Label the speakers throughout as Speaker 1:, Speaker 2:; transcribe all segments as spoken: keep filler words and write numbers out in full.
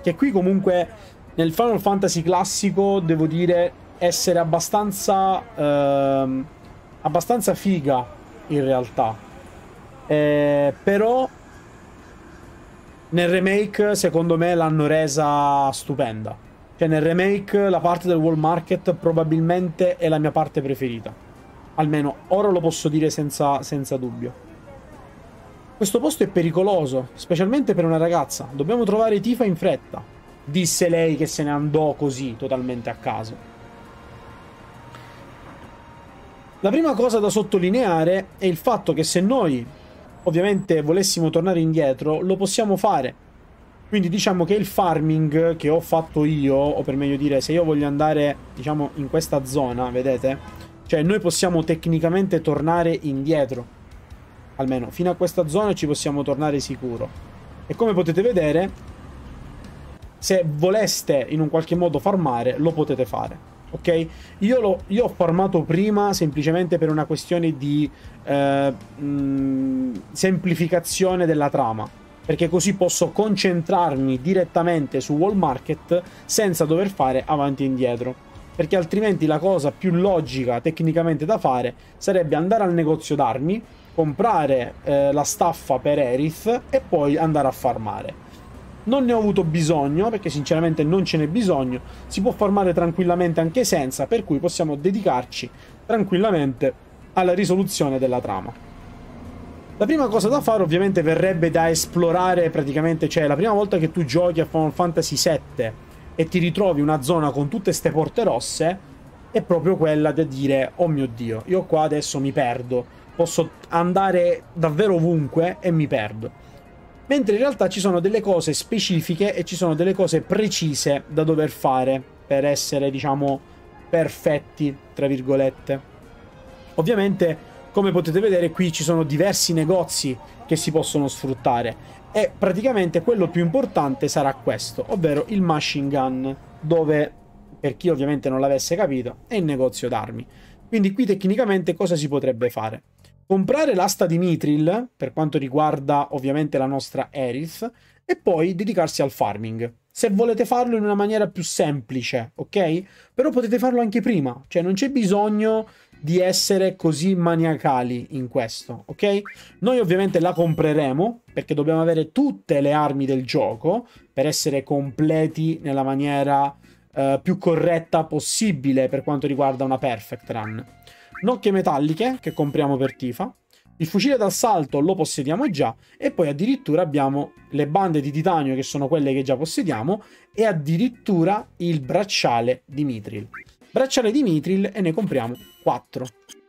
Speaker 1: Che qui comunque nel Final Fantasy classico devo dire essere abbastanza ehm, abbastanza figa in realtà, eh, però nel remake secondo me l'hanno resa stupenda. Cioè nel remake la parte del World Market probabilmente è la mia parte preferita, almeno ora lo posso dire senza, senza dubbio. Questo posto è pericoloso, specialmente per una ragazza. Dobbiamo trovare Tifa in fretta, disse lei che se ne andò così, totalmente a caso. La prima cosa da sottolineare è il fatto che se noi, ovviamente, volessimo tornare indietro, lo possiamo fare. Quindi diciamo che il farming che ho fatto io, o per meglio dire, se io voglio andare, diciamo, in questa zona, vedete? Cioè noi possiamo tecnicamente tornare indietro. Almeno fino a questa zona ci possiamo tornare sicuro. E come potete vedere, se voleste in un qualche modo farmare, lo potete fare, ok? Io, lo, io ho farmato prima semplicemente per una questione di eh, mh, semplificazione della trama, perché così posso concentrarmi direttamente su World Market senza dover fare avanti e indietro, perché altrimenti la cosa più logica tecnicamente da fare sarebbe andare al negozio d'armi, comprare eh, la staffa per Aerith e poi andare a farmare. Non ne ho avuto bisogno, perché sinceramente non ce n'è bisogno, si può farmare tranquillamente anche senza, per cui possiamo dedicarci tranquillamente alla risoluzione della trama. La prima cosa da fare ovviamente verrebbe da esplorare praticamente, cioè la prima volta che tu giochi a Final Fantasy sette e ti ritrovi una zona con tutte ste porte rosse, è proprio quella da dire, oh mio Dio, io qua adesso mi perdo. Posso andare davvero ovunque e mi perdo. Mentre in realtà ci sono delle cose specifiche e ci sono delle cose precise da dover fare per essere, diciamo, perfetti, tra virgolette. Ovviamente, come potete vedere, qui ci sono diversi negozi che si possono sfruttare. E praticamente quello più importante sarà questo, ovvero il machine gun, dove, per chi ovviamente non l'avesse capito, è il negozio d'armi. Quindi qui tecnicamente cosa si potrebbe fare? Comprare l'asta di Mithril, per quanto riguarda ovviamente la nostra Aerith, e poi dedicarsi al farming. Se volete farlo in una maniera più semplice, ok? Però potete farlo anche prima, cioè non c'è bisogno di essere così maniacali in questo, ok? Noi ovviamente la compreremo, perché dobbiamo avere tutte le armi del gioco, per essere completi nella maniera uh, più corretta possibile per quanto riguarda una perfect run. Nocche metalliche che compriamo per Tifa, il fucile d'assalto lo possediamo già e poi addirittura abbiamo le bande di titanio che sono quelle che già possediamo e addirittura il bracciale di Mithril. Bracciale di Mithril e ne compriamo quattro.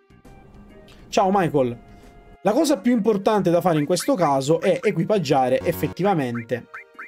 Speaker 1: Ciao Michael, la cosa più importante da fare in questo caso è equipaggiare effettivamente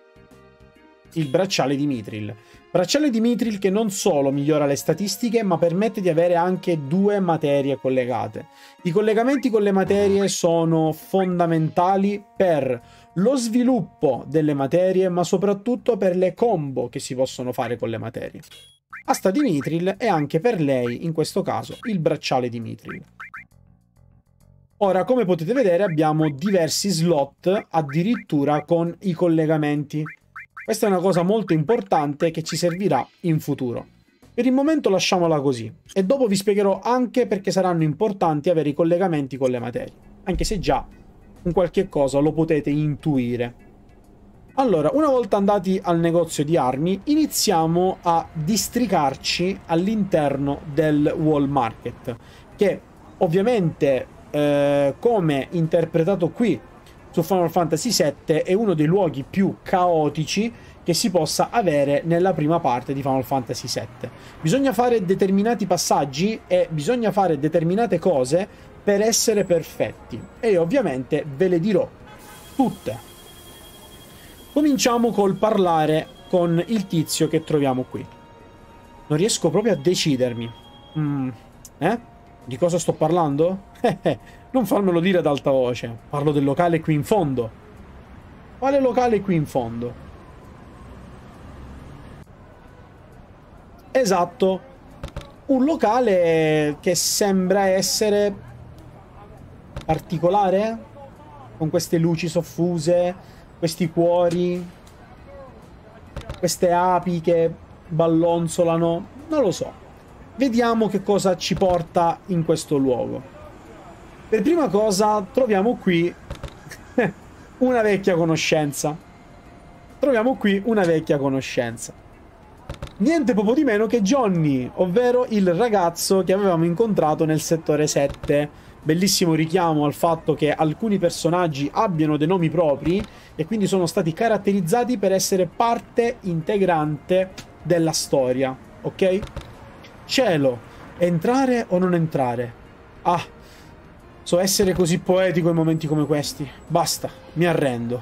Speaker 1: il bracciale di Mithril. Bracciale di Mithril che non solo migliora le statistiche, ma permette di avere anche due materie collegate. I collegamenti con le materie sono fondamentali per lo sviluppo delle materie, ma soprattutto per le combo che si possono fare con le materie. Asta di Mithril e anche per lei, in questo caso, il bracciale di Mithril. Ora, come potete vedere, abbiamo diversi slot addirittura con i collegamenti. Questa è una cosa molto importante che ci servirà in futuro. Per il momento lasciamola così e dopo vi spiegherò anche perché saranno importanti avere i collegamenti con le materie, anche se già un qualche cosa lo potete intuire. Allora, una volta andati al negozio di armi, iniziamo a districarci all'interno del World Market, che ovviamente, eh, come interpretato qui su Final Fantasy sette, è uno dei luoghi più caotici che si possa avere nella prima parte di Final Fantasy sette. Bisogna fare determinati passaggi e bisogna fare determinate cose per essere perfetti. E ovviamente ve le dirò tutte. Cominciamo col parlare con il tizio che troviamo qui. Non riesco proprio a decidermi. Mm, eh? Di cosa sto parlando? Non farmelo dire ad alta voce. Parlo del locale qui in fondo. Quale locale qui in fondo? Esatto. Un locale che sembra essere particolare, con queste luci soffuse, questi cuori, queste api che ballonzolano, non lo so. Vediamo che cosa ci porta in questo luogo. Per prima cosa troviamo qui una vecchia conoscenza. Troviamo qui una vecchia conoscenza. Niente poco di meno che Johnny, ovvero il ragazzo che avevamo incontrato nel settore sette. Bellissimo richiamo al fatto che alcuni personaggi abbiano dei nomi propri e quindi sono stati caratterizzati per essere parte integrante della storia, ok? Cielo, entrare o non entrare? Ah, so essere così poetico in momenti come questi. Basta, mi arrendo.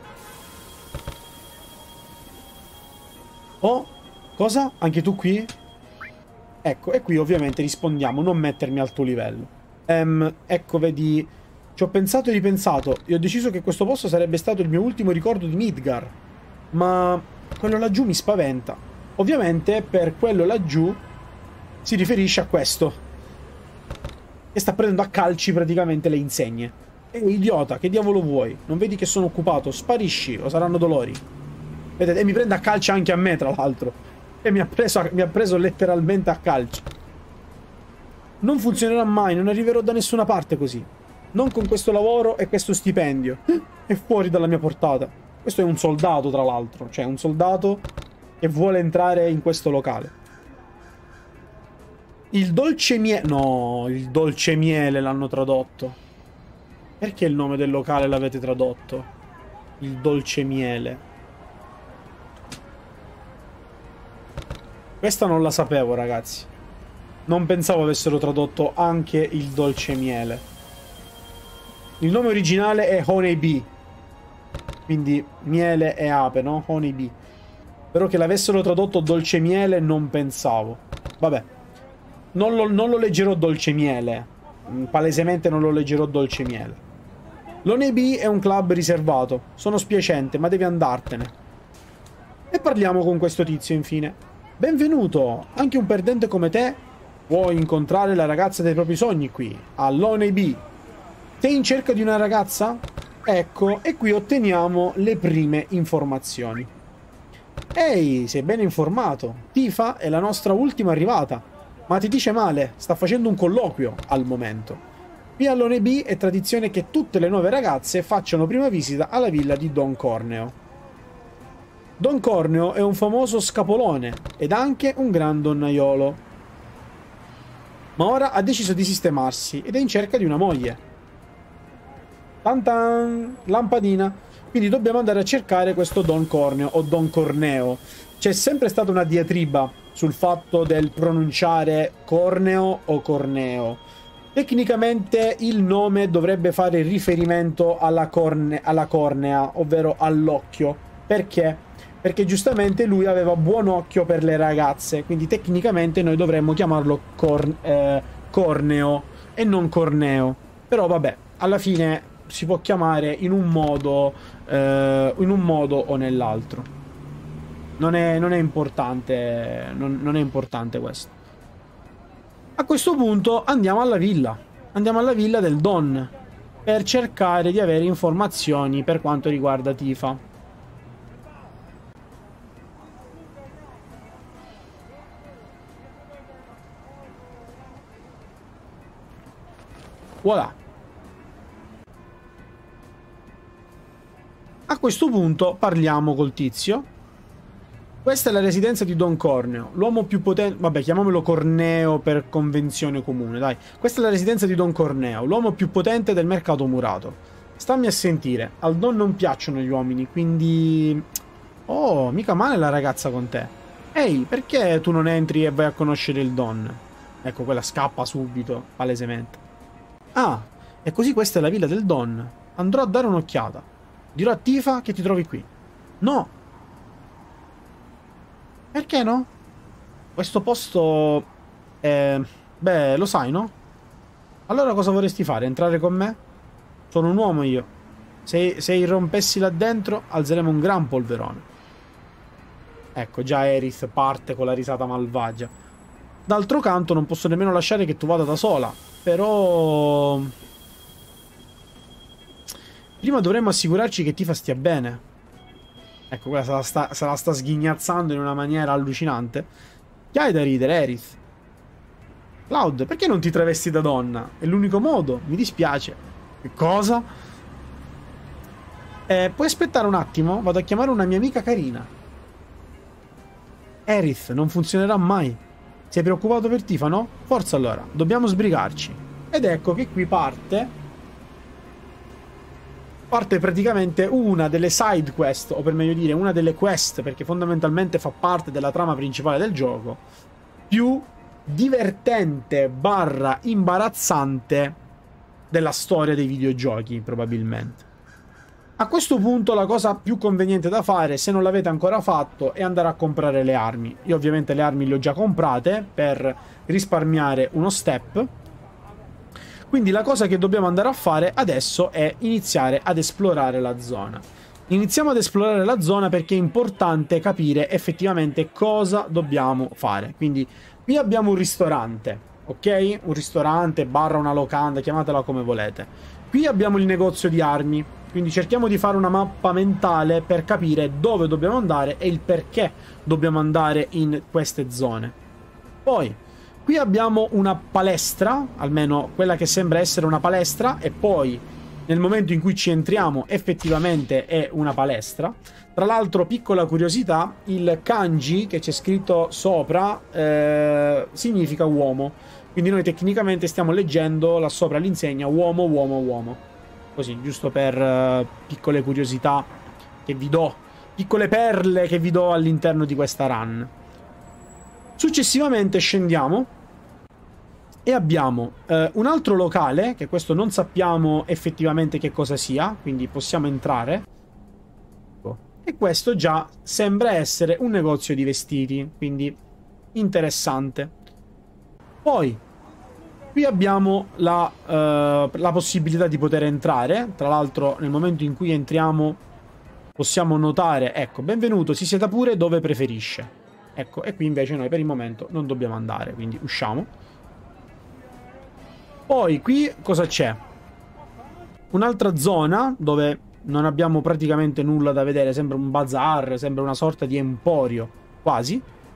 Speaker 1: Oh, cosa? Anche tu qui? Ecco, e qui ovviamente rispondiamo, non mettermi al tuo livello. Um, ecco, vedi, ci ho pensato e ripensato e ho deciso che questo posto sarebbe stato il mio ultimo ricordo di Midgar. Ma quello laggiù mi spaventa. Ovviamente per quello laggiù si riferisce a questo, che sta prendendo a calci praticamente le insegne. Ehi, idiota, che diavolo vuoi? Non vedi che sono occupato? Sparisci o saranno dolori. Vedete, e mi prende a calci anche a me, tra l'altro. E mi ha preso, mi ha preso letteralmente a calci. Non funzionerà mai, non arriverò da nessuna parte così. Non con questo lavoro e questo stipendio. È fuori dalla mia portata. Questo è un soldato, tra l'altro. Cioè, un soldato che vuole entrare in questo locale. Il dolce miele... No, il dolce miele l'hanno tradotto. Perché il nome del locale l'avete tradotto? Il dolce miele. Questa non la sapevo, ragazzi. Non pensavo avessero tradotto anche il dolce miele. Il nome originale è Honey Bee. Quindi miele e ape, no? Honey Bee. Però che l'avessero tradotto dolce miele non pensavo. Vabbè. Non lo, non lo leggerò dolce miele. Palesemente non lo leggerò dolce miele. L'Honey Bee è un club riservato. Sono spiacente, ma devi andartene. E parliamo con questo tizio, infine. Benvenuto. Anche un perdente come te puoi incontrare la ragazza dei propri sogni qui, all'Honey Bee. Sei in cerca di una ragazza? Ecco, e qui otteniamo le prime informazioni. Ehi, sei ben informato. Tifa è la nostra ultima arrivata. Ma ti dice male, sta facendo un colloquio al momento. Qui all'Honey Bee è tradizione che tutte le nuove ragazze facciano prima visita alla villa di Don Corneo. Don Corneo è un famoso scapolone ed anche un gran donnaiolo. Ma ora ha deciso di sistemarsi ed è in cerca di una moglie. Tantan! Lampadina. Quindi dobbiamo andare a cercare questo Don Corneo o Don Corneo. C'è sempre stata una diatriba sul fatto del pronunciare Corneo o Corneo. Tecnicamente il nome dovrebbe fare riferimento alla, corne alla cornea, ovvero all'occhio. Perché? Perché giustamente lui aveva buon occhio per le ragazze, quindi tecnicamente noi dovremmo chiamarlo corn eh, Corneo e non Corneo. Però vabbè, alla fine si può chiamare in un modo, eh, in un modo o nell'altro. Non è, non è importante, non, non è importante questo. A questo punto andiamo alla villa. Andiamo alla villa del Don per cercare di avere informazioni per quanto riguarda Tifa. Voilà. A questo punto parliamo col tizio. Questa è la residenza di Don Corneo, l'uomo più potente... Vabbè, chiamiamolo Corneo per convenzione comune, dai. Questa è la residenza di Don Corneo, l'uomo più potente del mercato murato. Stammi a sentire, al Don non piacciono gli uomini, quindi... Oh, mica male la ragazza con te. Ehi, perché tu non entri e vai a conoscere il Don? Ecco, quella scappa subito, palesemente. Ah, e così questa è la villa del Don. Andrò a dare un'occhiata. Dirò a Tifa che ti trovi qui. No. Perché no? Questo posto... è... Beh, lo sai, no? Allora cosa vorresti fare? Entrare con me? Sono un uomo io. Se, se irrompessi là dentro, alzeremo un gran polverone. Ecco, già Aerith parte con la risata malvagia. D'altro canto non posso nemmeno lasciare che tu vada da sola. Però... prima dovremmo assicurarci che Tifa stia bene. Ecco, quella se la sta, se la sta sghignazzando in una maniera allucinante. Che hai da ridere, Aerith? Cloud, perché non ti travesti da donna? È l'unico modo, mi dispiace. Che cosa? Eh, puoi aspettare un attimo? Vado a chiamare una mia amica carina. Aerith, non funzionerà mai. Sei preoccupato per Tifano? Forza allora, dobbiamo sbrigarci. Ed ecco che qui parte... Parte praticamente una delle side quest, o per meglio dire una delle quest, perché fondamentalmente fa parte della trama principale del gioco, più divertente barra imbarazzante della storia dei videogiochi, probabilmente. A questo punto la cosa più conveniente da fare, se non l'avete ancora fatto, è andare a comprare le armi. Io ovviamente le armi le ho già comprate per risparmiare uno step. Quindi la cosa che dobbiamo andare a fare adesso è iniziare ad esplorare la zona. Iniziamo ad esplorare la zona perché è importante capire effettivamente cosa dobbiamo fare. Quindi qui abbiamo un ristorante, ok? Un ristorante, barra una locanda, chiamatela come volete. Qui abbiamo il negozio di armi, quindi cerchiamo di fare una mappa mentale per capire dove dobbiamo andare e il perché dobbiamo andare in queste zone. Poi... qui abbiamo una palestra, almeno quella che sembra essere una palestra, e poi nel momento in cui ci entriamo effettivamente è una palestra. Tra l'altro, piccola curiosità, il kanji che c'è scritto sopra eh, significa uomo, quindi noi tecnicamente stiamo leggendo là sopra l'insegna uomo, uomo, uomo. Così, giusto per eh, piccole curiosità che vi do, piccole perle che vi do all'interno di questa run. Successivamente scendiamo e abbiamo eh, un altro locale, che questo non sappiamo effettivamente che cosa sia, quindi possiamo entrare. E questo già sembra essere un negozio di vestiti, quindi interessante. Poi, qui abbiamo la, eh, la possibilità di poter entrare. Tra l'altro, nel momento in cui entriamo possiamo notare, ecco, benvenuto, si sieda pure dove preferisce. Ecco, e qui invece noi per il momento non dobbiamo andare, quindi usciamo. Poi qui cosa c'è? Un'altra zona dove non abbiamo praticamente nulla da vedere, sembra un bazar, sembra una sorta di emporio, quasi.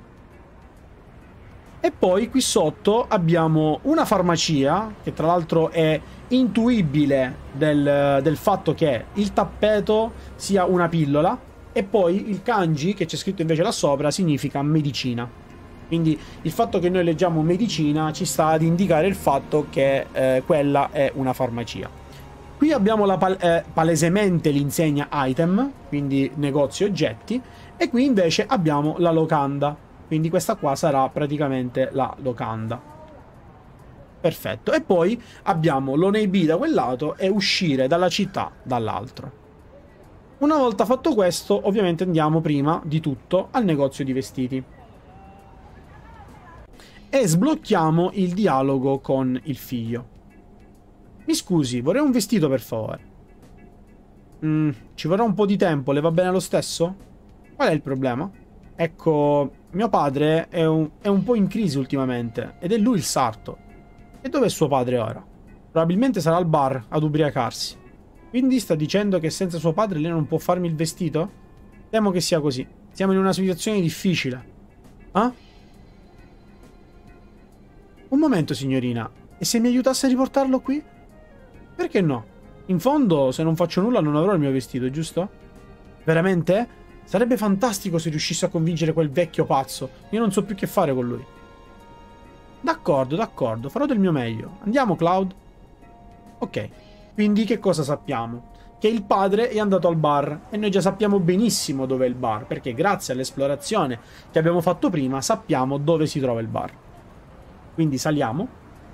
Speaker 1: E poi qui sotto abbiamo una farmacia, che tra l'altro è intuibile del, del fatto che il tappeto sia una pillola. E poi il kanji, che c'è scritto invece là sopra, significa medicina. Quindi il fatto che noi leggiamo medicina ci sta ad indicare il fatto che eh, quella è una farmacia. Qui abbiamo la pal eh, palesemente l'insegna item, quindi negozio oggetti, e qui invece abbiamo la locanda. Quindi questa qua sarà praticamente la locanda. Perfetto. E poi abbiamo l'Onei da quel lato e uscire dalla città dall'altro. Una volta fatto questo, ovviamente andiamo prima di tutto al negozio di vestiti. E sblocchiamo il dialogo con il figlio. Mi scusi, vorrei un vestito per favore. Mm, ci vorrà un po' di tempo, le va bene lo stesso? Qual è il problema? Ecco, mio padre è un, è un po' in crisi ultimamente, ed è lui il sarto. E dov'è suo padre ora? Probabilmente sarà al bar ad ubriacarsi. Quindi sta dicendo che senza suo padre lei non può farmi il vestito? Temo che sia così. Siamo in una situazione difficile. Ah? Un momento, signorina. E se mi aiutasse a riportarlo qui? Perché no? In fondo, se non faccio nulla non avrò il mio vestito, giusto? Veramente? Sarebbe fantastico se riuscissi a convincere quel vecchio pazzo. Io non so più che fare con lui. D'accordo, d'accordo. Farò del mio meglio. Andiamo, Cloud? Ok. Quindi che cosa sappiamo? Che il padre è andato al bar e noi già sappiamo benissimo dove è il bar, perché grazie all'esplorazione che abbiamo fatto prima sappiamo dove si trova il bar. Quindi saliamo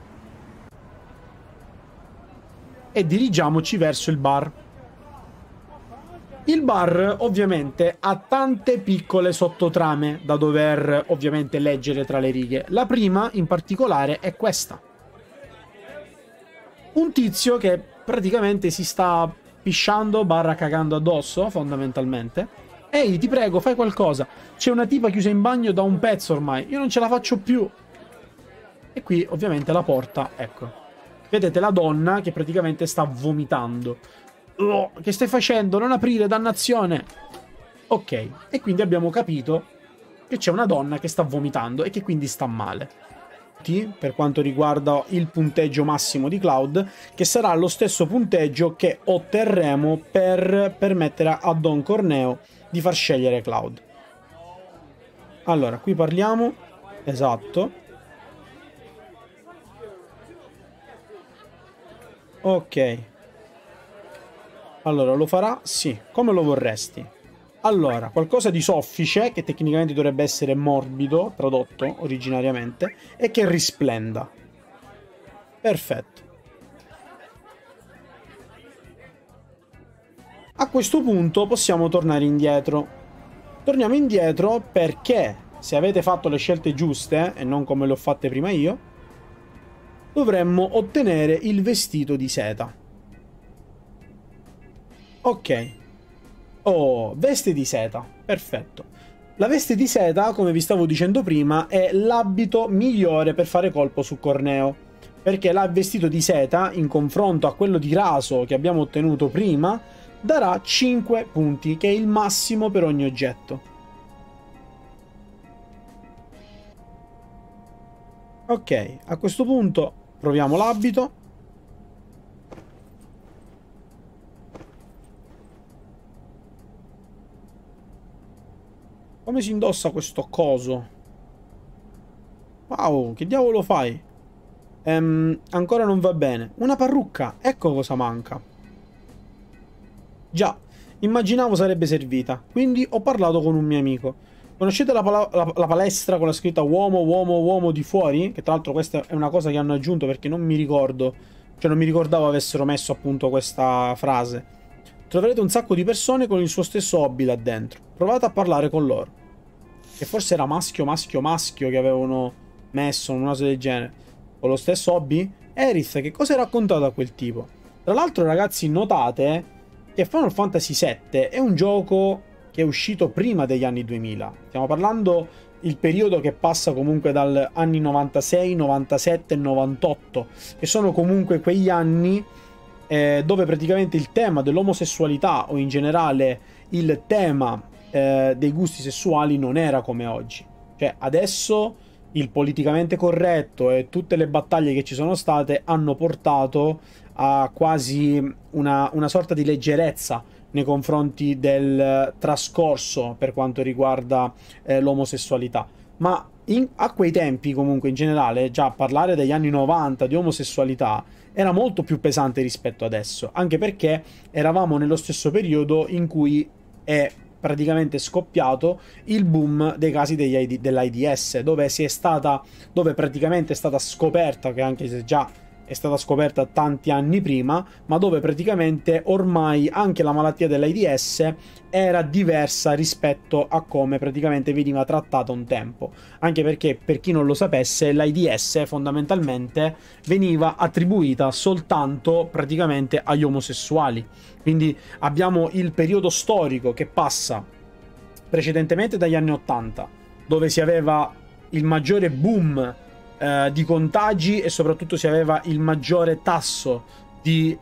Speaker 1: e dirigiamoci verso il bar. Il bar ovviamente ha tante piccole sottotrame da dover ovviamente leggere tra le righe. La prima in particolare è questa. Un tizio che praticamente si sta pisciando barra cagando addosso, fondamentalmente. Ehi, ti prego, fai qualcosa. C'è una tipa chiusa in bagno da un pezzo ormai. Io non ce la faccio più. E qui, ovviamente, la porta, ecco. Vedete la donna che praticamente sta vomitando. Oh, che stai facendo? Non aprire, dannazione! Ok, e quindi abbiamo capito che c'è una donna che sta vomitando e che quindi sta male. Per quanto riguarda il punteggio massimo di Cloud, che sarà lo stesso punteggio che otterremo per permettere a Don Corneo di far scegliere Cloud. Allora, qui parliamo, esatto. Ok. Allora, lo farà? Sì. Come lo vorresti? Allora, qualcosa di soffice, che tecnicamente dovrebbe essere morbido, tradotto originariamente, e che risplenda. Perfetto. A questo punto possiamo tornare indietro. Torniamo indietro perché, se avete fatto le scelte giuste, e non come le ho fatte prima io, dovremmo ottenere il vestito di seta. Ok. Oh, veste di seta, perfetto. La veste di seta, come vi stavo dicendo prima, è l'abito migliore per fare colpo su Corneo, perché il vestito di seta, in confronto a quello di raso che abbiamo ottenuto prima, darà cinque punti, che è il massimo per ogni oggetto. Ok, a questo punto proviamo l'abito. Come si indossa questo coso? Wow, che diavolo fai? Ehm, ancora non va bene. Una parrucca, ecco cosa manca. Già, immaginavo sarebbe servita, quindi ho parlato con un mio amico. Conoscete la, pala la, la palestra con la scritta uomo, uomo, uomo di fuori? Che tra l'altro questa è una cosa che hanno aggiunto perché non mi ricordo, cioè non mi ricordavo avessero messo appunto questa frase. Troverete un sacco di persone con il suo stesso hobby là dentro. Provate a parlare con loro. Che forse era maschio, maschio, maschio che avevano messo, una cosa del genere. Con lo stesso hobby? Aerith, che cosa hai raccontato a quel tipo? Tra l'altro, ragazzi, notate che Final Fantasy sette è un gioco che è uscito prima degli anni duemila. Stiamo parlando il periodo che passa comunque dagli anni novantasei, novantasette e novantotto, che sono comunque quegli anni eh, dove praticamente il tema dell'omosessualità o in generale il tema eh, dei gusti sessuali non era come oggi. Cioè adesso il politicamente corretto e tutte le battaglie che ci sono state hanno portato a quasi una, una sorta di leggerezza nei confronti del trascorso per quanto riguarda eh, l'omosessualità. Ma in, a quei tempi comunque in generale già parlare degli anni novanta di omosessualità era molto più pesante rispetto adesso, anche perché eravamo nello stesso periodo in cui è praticamente scoppiato il boom dei casi dell'AIDS, dove si è stata, dove praticamente è stata scoperta, che anche se già è stata scoperta tanti anni prima, ma dove praticamente ormai anche la malattia dell'AIDS era diversa rispetto a come praticamente veniva trattata un tempo. Anche perché, per chi non lo sapesse, l'AIDS fondamentalmente veniva attribuita soltanto praticamente agli omosessuali. Quindi abbiamo il periodo storico che passa precedentemente dagli anni ottanta, dove si aveva il maggiore boom di contagi e soprattutto si aveva il maggiore tasso di,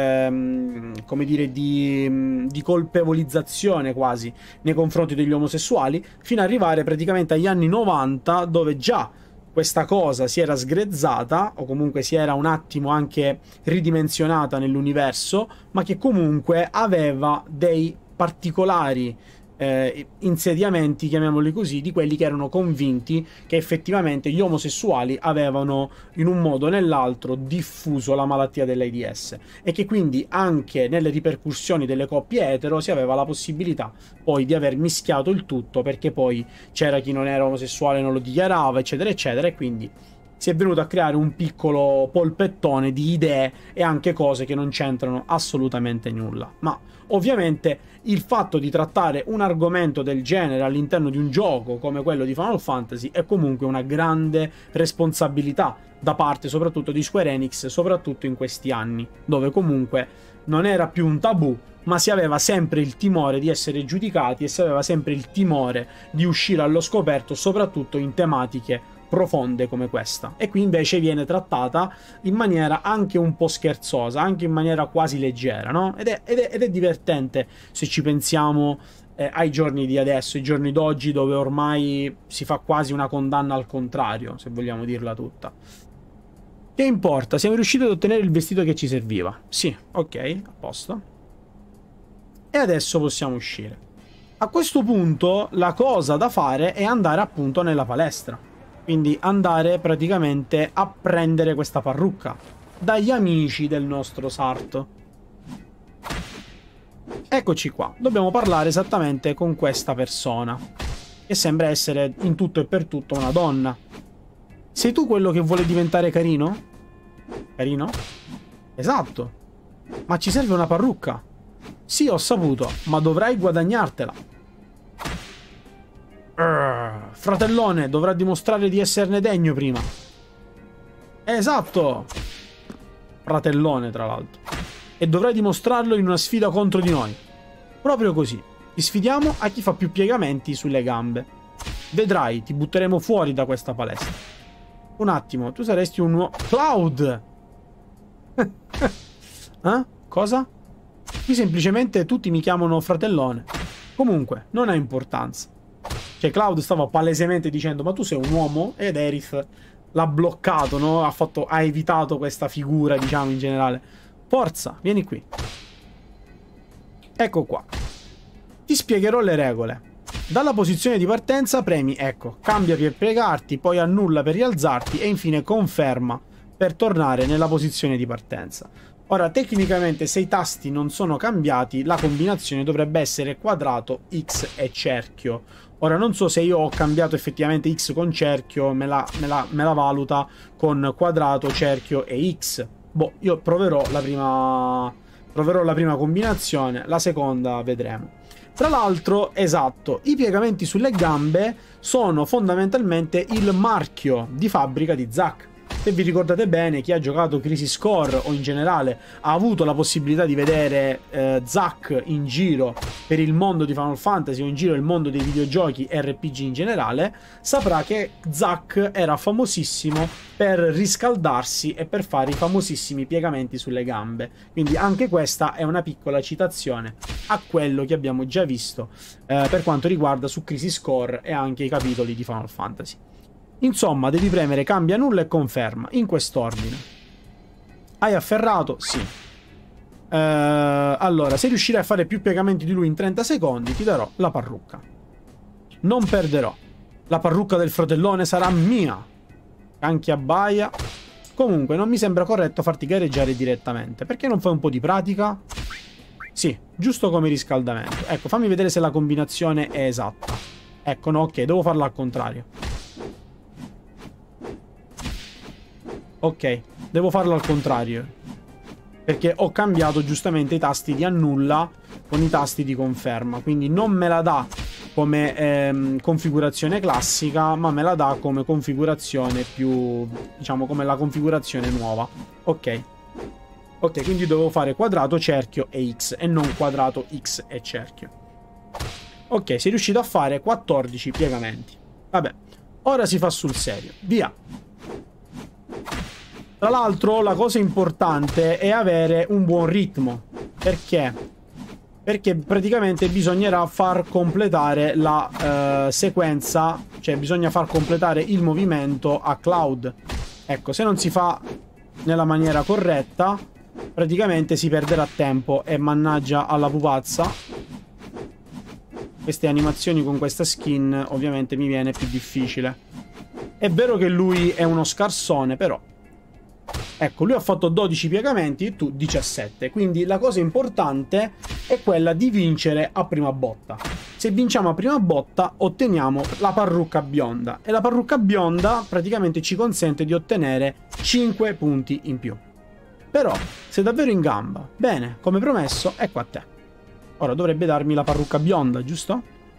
Speaker 1: ehm, come dire, di, di colpevolizzazione quasi nei confronti degli omosessuali, fino ad arrivare praticamente agli anni novanta, dove già questa cosa si era sgrezzata o comunque si era un attimo anche ridimensionata nell'universo, ma che comunque aveva dei particolari Eh, insediamenti, chiamiamoli così, di quelli che erano convinti che effettivamente gli omosessuali avevano in un modo o nell'altro diffuso la malattia dell'AIDS e che quindi anche nelle ripercussioni delle coppie etero si aveva la possibilità poi di aver mischiato il tutto, perché poi c'era chi non era omosessuale e non lo dichiarava, eccetera eccetera, e quindi si è venuto a creare un piccolo polpettone di idee e anche cose che non c'entrano assolutamente nulla. Ma ovviamente il fatto di trattare un argomento del genere all'interno di un gioco come quello di Final Fantasy è comunque una grande responsabilità da parte soprattutto di Square Enix, soprattutto in questi anni, dove comunque non era più un tabù, ma si aveva sempre il timore di essere giudicati e si aveva sempre il timore di uscire allo scoperto, soprattutto in tematiche profonde come questa. E qui invece viene trattata in maniera anche un po' scherzosa, anche in maniera quasi leggera, no? Ed è, ed è, ed è divertente se ci pensiamo eh, ai giorni di adesso, i giorni d'oggi, dove ormai si fa quasi una condanna al contrario, se vogliamo dirla tutta. Che importa? Siamo riusciti ad ottenere il vestito che ci serviva. Sì, ok, a posto. E adesso possiamo uscire. A questo punto la cosa da fare è andare appunto nella palestra. Quindi andare praticamente a prendere questa parrucca dagli amici del nostro sarto. Eccoci qua. Dobbiamo parlare esattamente con questa persona, che sembra essere in tutto e per tutto una donna. Sei tu quello che vuole diventare carino? Carino? Esatto. Ma ci serve una parrucca. Sì, ho saputo, ma dovrai guadagnartela. Urgh, fratellone, dovrà dimostrare di esserne degno prima. Esatto. Fratellone, tra l'altro. E dovrai dimostrarlo in una sfida contro di noi. Proprio così. Ti sfidiamo a chi fa più piegamenti sulle gambe. Vedrai, ti butteremo fuori da questa palestra. Un attimo, tu saresti un nuovo... Cloud! Eh? Cosa? Qui semplicemente tutti mi chiamano fratellone. Comunque, non ha importanza. Cioè, Cloud stava palesemente dicendo: ma tu sei un uomo? Ed Aerith l'ha bloccato, no? Ha fatto... ha evitato questa figura, diciamo, in generale. Forza, vieni qui. Ecco qua. Ti spiegherò le regole. Dalla posizione di partenza premi, ecco, cambia per piegarti, poi annulla per rialzarti e infine conferma per tornare nella posizione di partenza. Ora, tecnicamente, se i tasti non sono cambiati, la combinazione dovrebbe essere quadrato, X e cerchio. Ora, non so se io ho cambiato effettivamente X con cerchio, me la, me la, me la valuta con quadrato, cerchio e X. Boh, io proverò la prima, proverò la prima combinazione, la seconda vedremo. Tra l'altro, esatto, i piegamenti sulle gambe sono fondamentalmente il marchio di fabbrica di Zack. Se vi ricordate bene, chi ha giocato Crisis Core o in generale ha avuto la possibilità di vedere eh, Zack in giro per il mondo di Final Fantasy o in giro il mondo dei videogiochi R P G in generale, saprà che Zack era famosissimo per riscaldarsi e per fare i famosissimi piegamenti sulle gambe. Quindi anche questa è una piccola citazione a quello che abbiamo già visto eh, per quanto riguarda su Crisis Core e anche i capitoli di Final Fantasy. Insomma, devi premere cambia nulla e conferma, in quest'ordine. Hai afferrato? Sì. Uh, allora, se riuscirai a fare più piegamenti di lui in trenta secondi, ti darò la parrucca. Non perderò. La parrucca del fratellone sarà mia. Anche a baia. Comunque, non mi sembra corretto farti gareggiare direttamente. Perché non fai un po' di pratica? Sì, giusto come riscaldamento. Ecco, fammi vedere se la combinazione è esatta. Ecco, no, ok, devo farla al contrario. Ok, devo farlo al contrario, perché ho cambiato giustamente i tasti di annulla con i tasti di conferma, quindi non me la dà come ehm, configurazione classica, ma me la dà come configurazione più, diciamo, come la configurazione nuova. Ok, ok, quindi devo fare quadrato, cerchio e X e non quadrato, X e cerchio. Ok, sei riuscito a fare quattordici piegamenti. Vabbè, ora si fa sul serio, via. Tra l'altro la cosa importante è avere un buon ritmo. Perché? Perché praticamente bisognerà far completare la eh, sequenza, cioè bisogna far completare il movimento a Cloud. Ecco, se non si fa nella maniera corretta, praticamente si perderà tempo e mannaggia alla pupazza. Queste animazioni con questa skin ovviamente mi viene più difficile. È vero che lui è uno scarsone, però... Ecco, lui ha fatto dodici piegamenti e tu diciassette. Quindi la cosa importante è quella di vincere a prima botta. Se vinciamo a prima botta otteniamo la parrucca bionda. E la parrucca bionda praticamente ci consente di ottenere cinque punti in più. Però, sei davvero in gamba. Bene, come promesso, ecco a te. Ora dovrebbe darmi la parrucca bionda, giusto?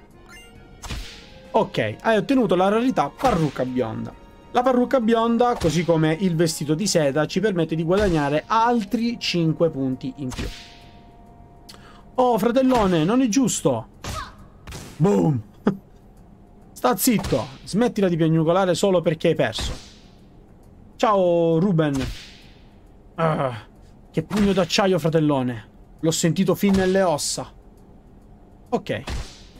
Speaker 1: Ok, hai ottenuto la rarità parrucca bionda. La parrucca bionda, così come il vestito di seta, ci permette di guadagnare altri cinque punti in più. Oh, fratellone, non è giusto! Boom! Sta zitto! Smettila di piagnucolare solo perché hai perso. Ciao, Ruben. Uh, che pugno d'acciaio, fratellone. L'ho sentito fin nelle ossa. Ok.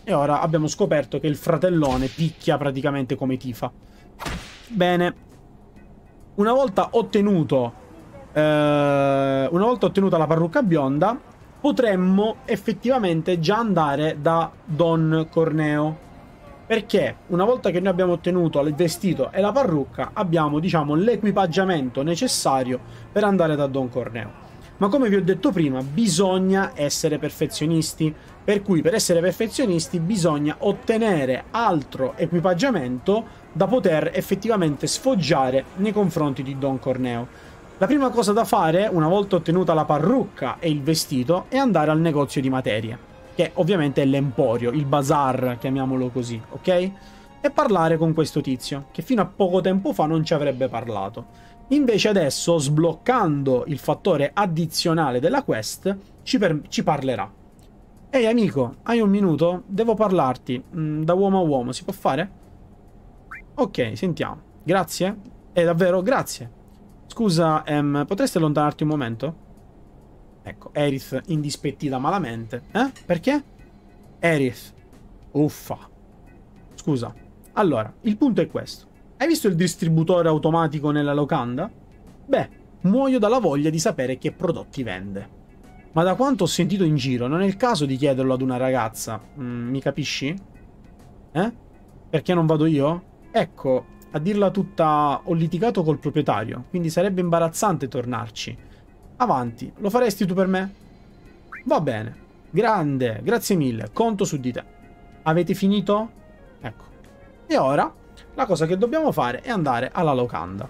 Speaker 1: E ora abbiamo scoperto che il fratellone picchia praticamente come tifa. Bene. Una volta ottenuto... Eh, una volta ottenuta la parrucca bionda, potremmo effettivamente già andare da Don Corneo. Perché una volta che noi abbiamo ottenuto il vestito e la parrucca, abbiamo, diciamo, l'equipaggiamento necessario per andare da Don Corneo. Ma come vi ho detto prima, bisogna essere perfezionisti, per cui per essere perfezionisti bisogna ottenere altro equipaggiamento da poter effettivamente sfoggiare nei confronti di Don Corneo. La prima cosa da fare, una volta ottenuta la parrucca e il vestito, è andare al negozio di materie, che ovviamente è l'emporio, il bazar, chiamiamolo così, ok? E parlare con questo tizio, che fino a poco tempo fa non ci avrebbe parlato. Invece adesso, sbloccando il fattore addizionale della quest, ci, ci parlerà. Ehi amico, hai un minuto? Devo parlarti. Mm, da uomo a uomo, si può fare? Ok, sentiamo. Grazie? Eh, davvero? Grazie. Scusa, ehm, potresti allontanarti un momento? Ecco, Aerith indispettita malamente. Eh? Perché? Aerith. Uffa. Scusa. Allora, il punto è questo. Hai visto il distributore automatico nella locanda? Beh, muoio dalla voglia di sapere che prodotti vende. Ma da quanto ho sentito in giro, non è il caso di chiederlo ad una ragazza. Mm, mi capisci? Eh? Perché non vado io? Ecco, a dirla tutta, ho litigato col proprietario, quindi sarebbe imbarazzante tornarci. Avanti, lo faresti tu per me? Va bene. Grande, grazie mille, conto su di te. Avete finito? Ecco. E ora... la cosa che dobbiamo fare è andare alla locanda.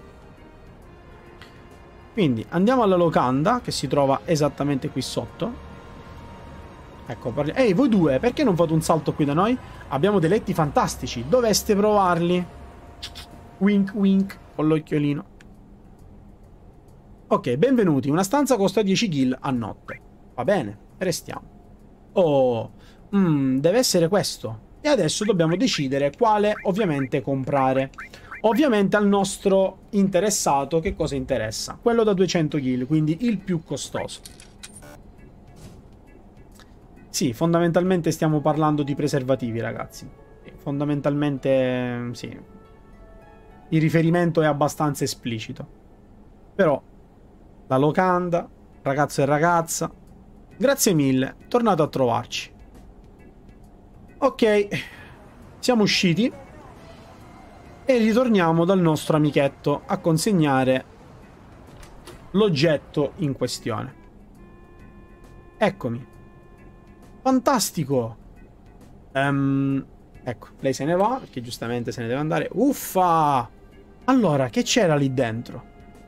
Speaker 1: Quindi andiamo alla locanda, che si trova esattamente qui sotto. Ecco, parliamo. Ehi, voi due, perché non fate un salto qui da noi? Abbiamo dei letti fantastici, dovreste provarli. Wink wink, con l'occhiolino. Ok, benvenuti, una stanza costa dieci gil a notte. Va bene, restiamo. Oh, mm, deve essere questo. E adesso dobbiamo decidere quale ovviamente comprare. Ovviamente al nostro interessato che cosa interessa? Quello da duecento gil, quindi il più costoso. Sì, fondamentalmente stiamo parlando di preservativi, ragazzi. Fondamentalmente, sì. Il riferimento è abbastanza esplicito. Però, la locanda, ragazzo e ragazza, grazie mille, tornate a trovarci. Ok, siamo usciti e ritorniamo dal nostro amichetto a consegnare l'oggetto in questione. Eccomi. Fantastico. Um, ecco, lei se ne va perché giustamente se ne deve andare. Uffa! Allora, che c'era lì dentro?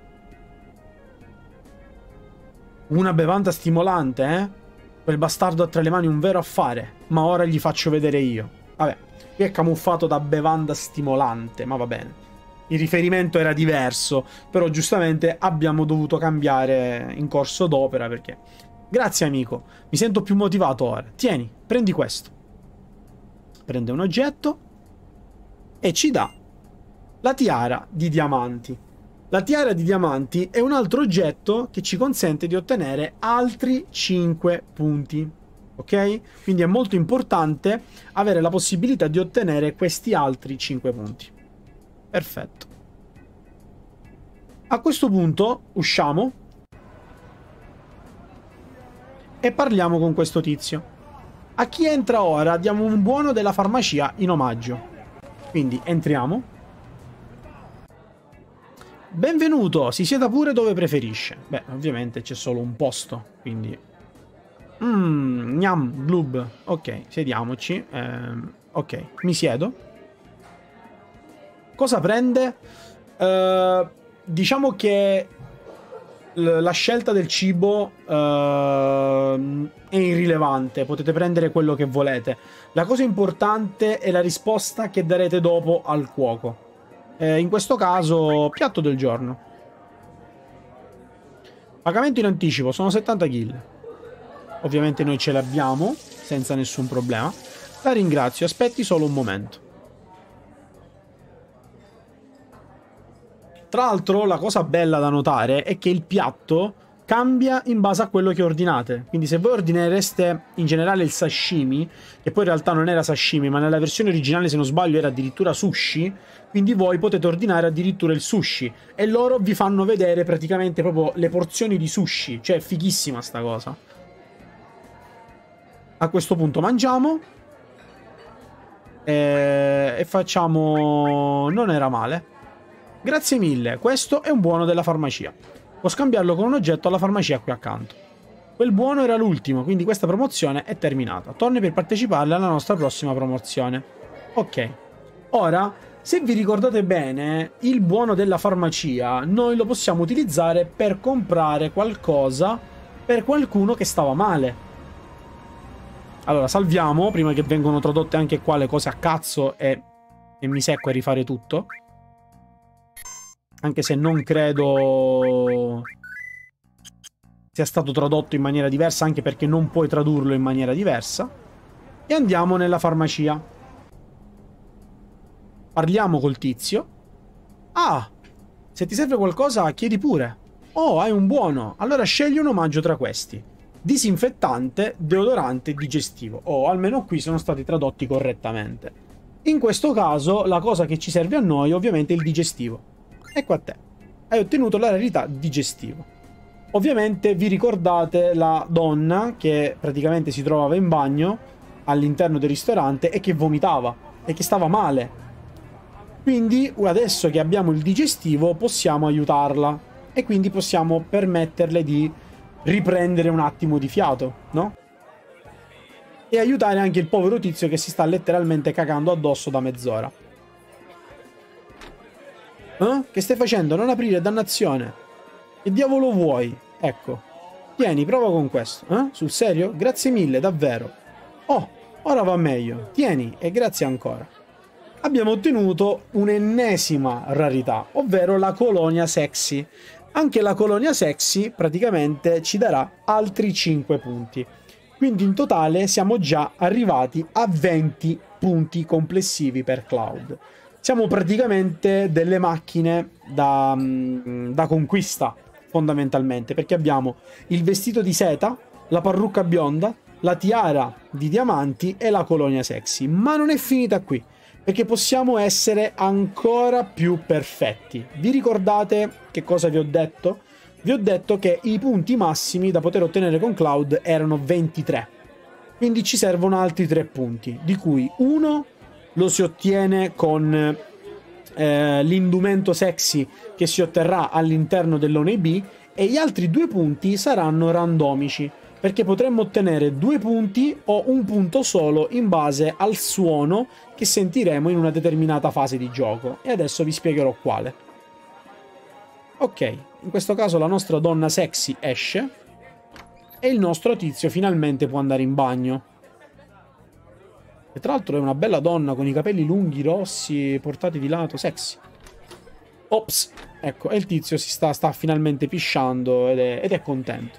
Speaker 1: Una bevanda stimolante, eh? Quel bastardo ha tra le mani un vero affare, ma ora gli faccio vedere io. Vabbè, qui è camuffato da bevanda stimolante, ma va bene. Il riferimento era diverso, però giustamente abbiamo dovuto cambiare in corso d'opera perché... Grazie amico, mi sento più motivato ora. Tieni, prendi questo. Prende un oggetto e ci dà la tiara di diamanti. La tiara di diamanti è un altro oggetto che ci consente di ottenere altri cinque punti. Ok? Quindi è molto importante avere la possibilità di ottenere questi altri cinque punti. Perfetto. A questo punto usciamo e parliamo con questo tizio. A chi entra ora diamo un buono della farmacia in omaggio. Quindi entriamo. Benvenuto, si sieda pure dove preferisce. Beh, ovviamente c'è solo un posto, quindi... Mmm, gnam, glub. Ok, sediamoci. Ehm, ok, mi siedo. Cosa prende? Uh, diciamo che la scelta del cibo uh, è irrilevante. Potete prendere quello che volete. La cosa importante è la risposta che darete dopo al cuoco. Eh, in questo caso, piatto del giorno. Pagamento in anticipo, sono settanta gil. Ovviamente noi ce l'abbiamo, senza nessun problema. La ringrazio, aspetti solo un momento. Tra l'altro, la cosa bella da notare è che il piatto cambia in base a quello che ordinate. Quindi se voi ordinereste in generale il sashimi, che poi in realtà non era sashimi, ma nella versione originale, se non sbaglio, era addirittura sushi, quindi voi potete ordinare addirittura il sushi e loro vi fanno vedere praticamente proprio le porzioni di sushi. Cioè, è fighissima sta cosa. A questo punto mangiamo e, e facciamo... non era male. Grazie mille, questo è un buono della farmacia. Può scambiarlo con un oggetto alla farmacia qui accanto. Quel buono era l'ultimo, quindi questa promozione è terminata. Torni per partecipare alla nostra prossima promozione. Ok. Ora, se vi ricordate bene, il buono della farmacia noi lo possiamo utilizzare per comprare qualcosa per qualcuno che stava male. Allora, salviamo, prima che vengano tradotte anche qua le cose a cazzo e, e mi secco a rifare tutto. Anche se non credo sia stato tradotto in maniera diversa, anche perché non puoi tradurlo in maniera diversa. E andiamo nella farmacia. Parliamo col tizio. Ah, se ti serve qualcosa chiedi pure. Oh, hai un buono. Allora scegli un omaggio tra questi. Disinfettante, deodorante, digestivo. Oh, almeno qui sono stati tradotti correttamente. In questo caso la cosa che ci serve a noi ovviamente è il digestivo. Ecco a te. Hai ottenuto la rarità digestivo. Ovviamente vi ricordate la donna che praticamente si trovava in bagno all'interno del ristorante e che vomitava e che stava male. Quindi adesso che abbiamo il digestivo possiamo aiutarla e quindi possiamo permetterle di riprendere un attimo di fiato, no? E aiutare anche il povero tizio che si sta letteralmente cagando addosso da mezz'ora. Eh? Che stai facendo? Non aprire, dannazione. Che diavolo vuoi? Ecco. Tieni, prova con questo. Eh? Sul serio? Grazie mille, davvero. Oh, ora va meglio. Tieni e grazie ancora. Abbiamo ottenuto un'ennesima rarità, ovvero la colonia sexy. Anche la colonia sexy praticamente ci darà altri cinque punti. Quindi in totale siamo già arrivati a venti punti complessivi per Cloud. Siamo praticamente delle macchine da, da conquista, fondamentalmente, perché abbiamo il vestito di seta, la parrucca bionda, la tiara di diamanti e la colonia sexy. Ma non è finita qui, perché possiamo essere ancora più perfetti. Vi ricordate che cosa vi ho detto? Vi ho detto che i punti massimi da poter ottenere con Cloud erano ventitré. Quindi ci servono altri tre punti, di cui uno lo si ottiene con eh, l'indumento sexy che si otterrà all'interno dell'One B e gli altri due punti saranno randomici, perché potremmo ottenere due punti o un punto solo in base al suono che sentiremo in una determinata fase di gioco. E adesso vi spiegherò quale. Ok, in questo caso la nostra donna sexy esce e il nostro tizio finalmente può andare in bagno. E tra l'altro è una bella donna con i capelli lunghi, rossi, portati di lato, sexy. Ops, ecco, e il tizio si sta, sta finalmente pisciando ed è, ed è contento.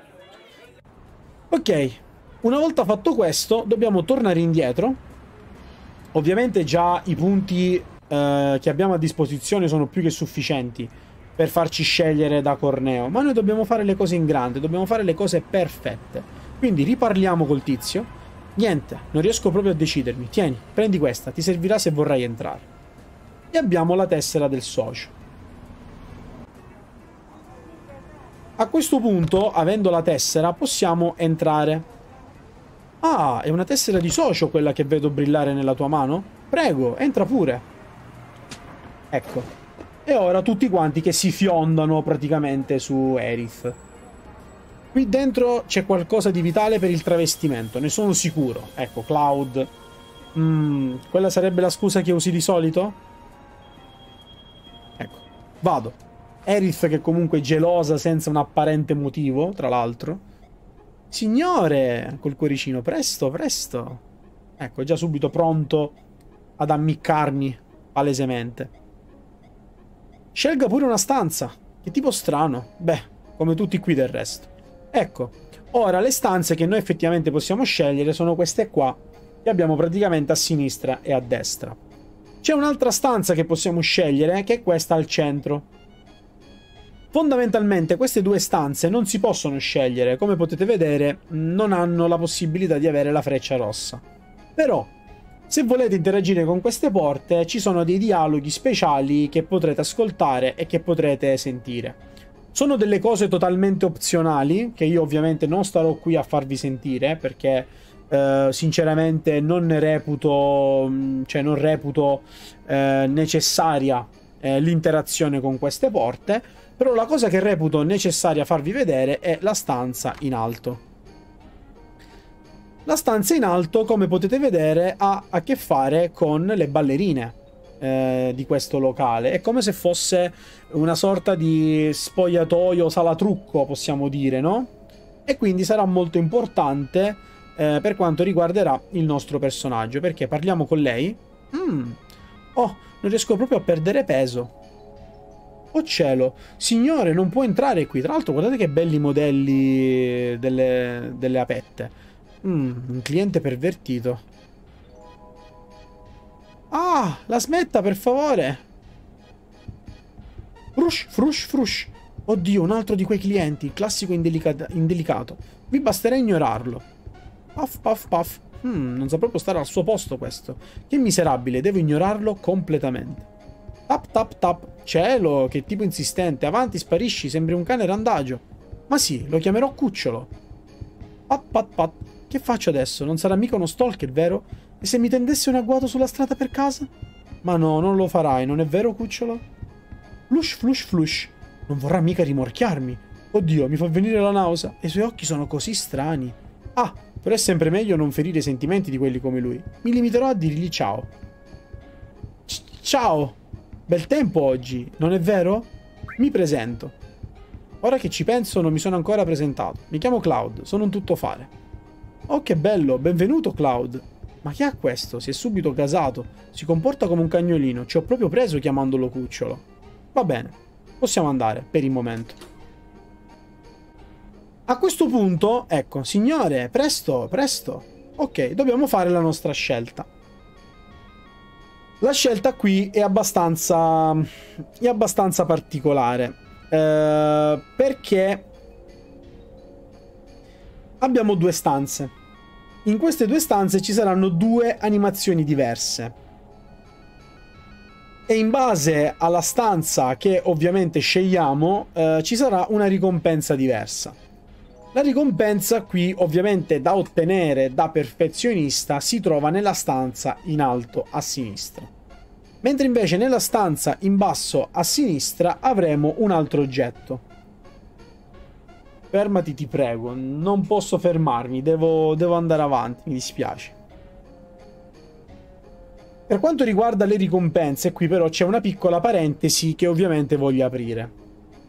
Speaker 1: Ok, una volta fatto questo dobbiamo tornare indietro. Ovviamente già i punti eh, che abbiamo a disposizione sono più che sufficienti per farci scegliere da Corneo, ma noi dobbiamo fare le cose in grande, dobbiamo fare le cose perfette. Quindi riparliamo col tizio. Niente, non riesco proprio a decidermi. Tieni, prendi questa, ti servirà se vorrai entrare. E abbiamo la tessera del socio. A questo punto, avendo la tessera, possiamo entrare. Ah, è una tessera di socio quella che vedo brillare nella tua mano? Prego, entra pure. Ecco. E ora tutti quanti che si fiondano praticamente su Aerith. Qui dentro c'è qualcosa di vitale per il travestimento, ne sono sicuro. Ecco, Cloud. Mm, quella sarebbe la scusa che usi di solito? Ecco, vado. Aerith che comunque è gelosa senza un apparente motivo, tra l'altro. Signore, col cuoricino, presto, presto. Ecco, è già subito pronto ad ammiccarmi, palesemente. Scelga pure una stanza. Che tipo strano. Beh, come tutti qui del resto. Ecco, ora le stanze che noi effettivamente possiamo scegliere sono queste qua, che abbiamo praticamente a sinistra e a destra. C'è un'altra stanza che possiamo scegliere, che è questa al centro. Fondamentalmente queste due stanze non si possono scegliere, come potete vedere non hanno la possibilità di avere la freccia rossa. Però, se volete interagire con queste porte, ci sono dei dialoghi speciali che potrete ascoltare e che potrete sentire. Sono delle cose totalmente opzionali, che io ovviamente non starò qui a farvi sentire, perché eh, sinceramente non ne reputo, cioè non reputo eh, necessaria eh, l'interazione con queste porte. Però la cosa che reputo necessaria farvi vedere è la stanza in alto. La stanza in alto, come potete vedere, ha a che fare con le ballerine eh, di questo locale. È come se fosse una sorta di spogliatoio, sala trucco, possiamo dire, no? E quindi sarà molto importante eh, per quanto riguarderà il nostro personaggio, perché parliamo con lei. Mm. Oh, non riesco proprio a perdere peso. Oh cielo, signore, non può entrare qui. Tra l'altro, guardate che belli modelli delle, delle apette. Mm, un cliente pervertito. Ah, la smetta, per favore. Frush, frush, frush. Oddio, un altro di quei clienti, classico indelica- indelicato. Vi basterà ignorarlo. Puff, puff, puff. Hmm, non sa proprio stare al suo posto questo. Che miserabile, devo ignorarlo completamente. Tap tap tap. Cielo, che tipo insistente. Avanti, sparisci, sembri un cane randagio. Ma sì, lo chiamerò cucciolo. Pat pat pat. Che faccio adesso? Non sarà mica uno stalker, vero? E se mi tendesse un agguato sulla strada per casa? Ma no, non lo farai, non è vero, cucciolo? Flush flush flush. Non vorrà mica rimorchiarmi. Oddio, mi fa venire la nausea. E i suoi occhi sono così strani. Ah, però è sempre meglio non ferire i sentimenti di quelli come lui. Mi limiterò a dirgli ciao. C- ciao! Bel tempo oggi, non è vero? Mi presento. Ora che ci penso non mi sono ancora presentato. Mi chiamo Cloud, sono un tuttofare. Oh che bello, benvenuto Cloud. Ma chi ha questo? Si è subito gasato. Si comporta come un cagnolino, ci ho proprio preso chiamandolo cucciolo. Va bene, possiamo andare, per il momento. A questo punto, ecco, signore, presto, presto. Ok, dobbiamo fare la nostra scelta. La scelta qui è abbastanza, è abbastanza particolare, eh, perché abbiamo due stanze. In queste due stanze ci saranno due animazioni diverse. E in base alla stanza che ovviamente scegliamo, eh, ci sarà una ricompensa diversa. La ricompensa qui, ovviamente da ottenere da perfezionista, si trova nella stanza in alto a sinistra. Mentre invece nella stanza in basso a sinistra avremo un altro oggetto. Fermati, ti prego, non posso fermarmi, devo, devo andare avanti, mi dispiace. Per quanto riguarda le ricompense, qui però c'è una piccola parentesi che ovviamente voglio aprire.